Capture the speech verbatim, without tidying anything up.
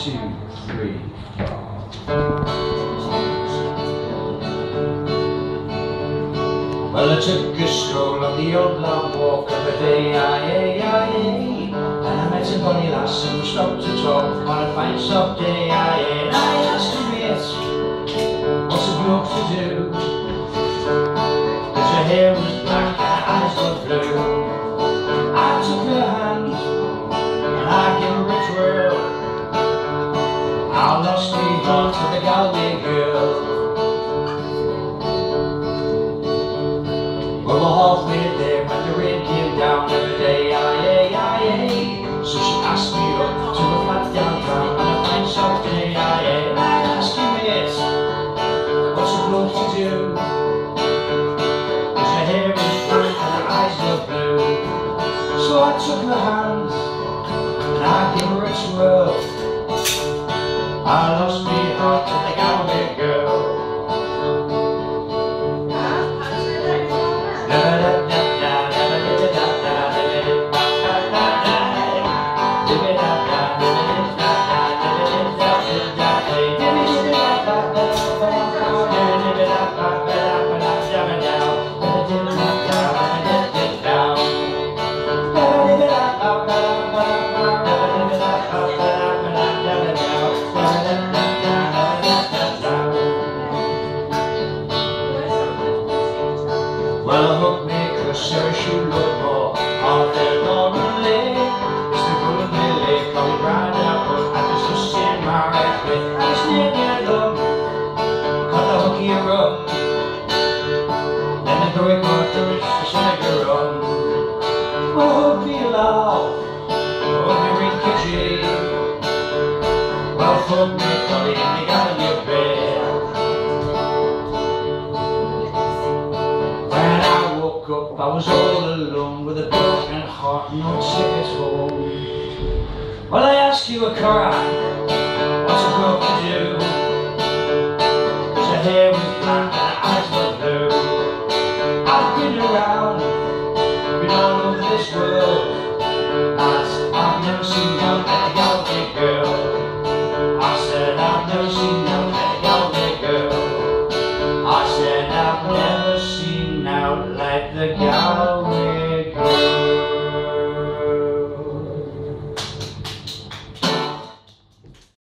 two, three, four. Well, I took a stroll on the old long walk of the day, aye, aye, aye, and I met a bonny lass and we stopped to talk on a fine soft day, aye, and I asked her, mate, what's a bloke to do? Cause her hair was black and her eyes were blue. I took her hand and I gave her a twirl. I lost me heart to the Galway girl. We were halfway there when the rain came down every day, aye, aye, aye. So she asked me up to a flat downtown on a fine soft day, aye, aye. And I asked you, mate, what's a bloke to do? Cause her hair was black and her eyes were blue. So I took her hand and I gave her a twirl. I lost me heart to the Galway girl. Well, a hookmaker, sir, she looked more on their Norman Lake. It's the golden lily coming round up, and there's just in my right way. And it's near near love, caught the hooky rum. Then the break water is for Senegal rum. Well, hook me love, hook me rinkety. Well, hook me collie in the Galway Bay. Up, I was all alone with a broken heart and no ticket home. Well, I asked you a cry, what's a bloke to do? Cause her hair was